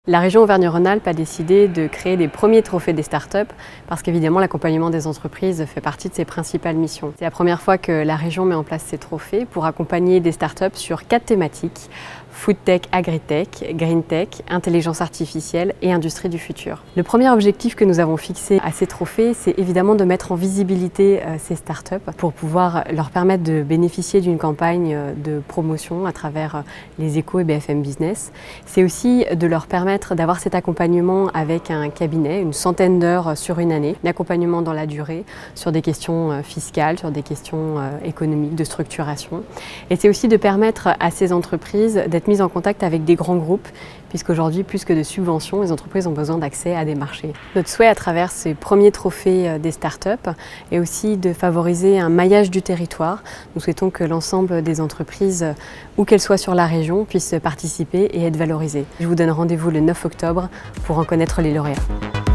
La région Auvergne-Rhône-Alpes a décidé de créer les premiers trophées des startups parce qu'évidemment l'accompagnement des entreprises fait partie de ses principales missions. C'est la première fois que la région met en place ces trophées pour accompagner des startups sur 4 thématiques: Food Tech, Agritech, Green Tech, Intelligence artificielle et Industrie du futur. Le premier objectif que nous avons fixé à ces trophées, c'est évidemment de mettre en visibilité ces startups pour pouvoir leur permettre de bénéficier d'une campagne de promotion à travers les Échos et BFM Business. C'est aussi de leur permettre d'avoir cet accompagnement avec un cabinet, une centaine d'heures sur une année, un accompagnement dans la durée sur des questions fiscales, sur des questions économiques, de structuration. Et c'est aussi de permettre à ces entreprises d'être mises en contact avec des grands groupes, puisqu'aujourd'hui, plus que de subventions, les entreprises ont besoin d'accès à des marchés. Notre souhait à travers ces premiers trophées des startups est aussi de favoriser un maillage du territoire. Nous souhaitons que l'ensemble des entreprises, où qu'elles soient sur la région, puissent participer et être valorisées. Je vous donne rendez-vous le 9 octobre pour en connaître les lauréats.